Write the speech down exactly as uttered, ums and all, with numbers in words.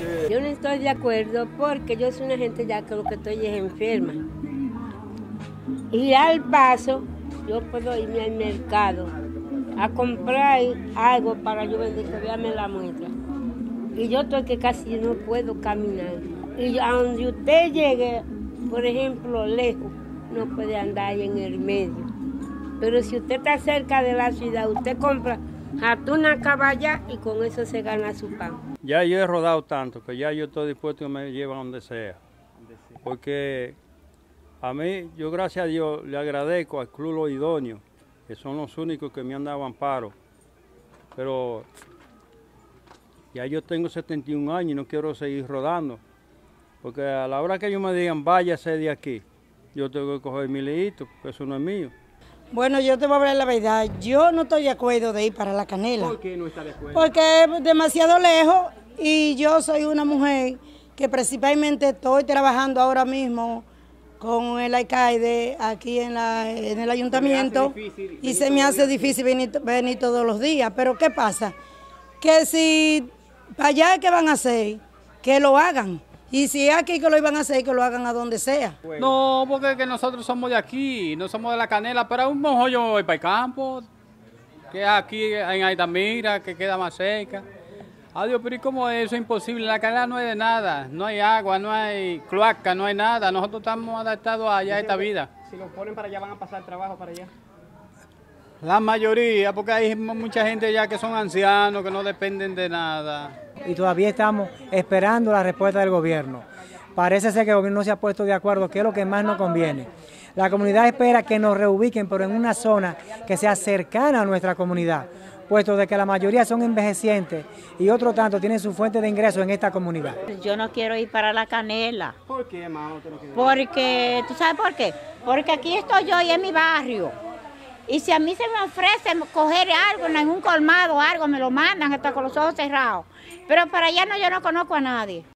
Yo no estoy de acuerdo porque yo soy una gente ya que lo que estoy es enferma. Y al paso, yo puedo irme al mercado a comprar algo para yo vender, que véame la muestra. Y yo estoy que casi no puedo caminar. Y a donde usted llegue, por ejemplo, lejos, no puede andar ahí en el medio. Pero si usted está cerca de la ciudad, usted compra una caballa y con eso se gana su pan. Ya yo he rodado tanto que ya yo estoy dispuesto a que me lleven donde sea. Porque a mí, yo gracias a Dios le agradezco al Club Los Idóneos, que son los únicos que me han dado amparo. Pero ya yo tengo setenta y un años y no quiero seguir rodando. Porque a la hora que ellos me digan, váyase de aquí, yo tengo que coger mi leíto, porque eso no es mío. Bueno, yo te voy a hablar la verdad. Yo no estoy de acuerdo de ir para La Canela. ¿Por qué no está de acuerdo? Porque es demasiado lejos y yo soy una mujer que principalmente estoy trabajando ahora mismo con el alcalde aquí en, la, en el ayuntamiento y se me hace difícil venir, venir todos los días. Pero ¿qué pasa? Que si para allá que van a hacer, que lo hagan. Y si es aquí que lo iban a hacer, que lo hagan a donde sea. No, porque es que nosotros somos de aquí, no somos de La Canela, pero a un mejor yo voy para el campo, que es aquí en Altamira, que queda más cerca. Adiós, pero ¿y cómo es eso? Es imposible, La Canela no hay de nada, no hay agua, no hay cloaca, no hay nada, nosotros estamos adaptados allá a esta vida. Si los ponen para allá, van a pasar trabajo para allá. La mayoría, porque hay mucha gente ya que son ancianos, que no dependen de nada. Y todavía estamos esperando la respuesta del gobierno. Parece ser que el gobierno no se ha puesto de acuerdo, que es lo que más nos conviene. La comunidad espera que nos reubiquen, pero en una zona que sea cercana a nuestra comunidad, puesto de que la mayoría son envejecientes y otro tanto tienen su fuente de ingresos en esta comunidad. Yo no quiero ir para La Canela. ¿Por qué, mamá? No Porque, ¿tú sabes por qué? Porque aquí estoy yo y en mi barrio. Y si a mí se me ofrece coger algo en un colmado o algo, me lo mandan hasta con los ojos cerrados. Pero para allá no, yo no conozco a nadie.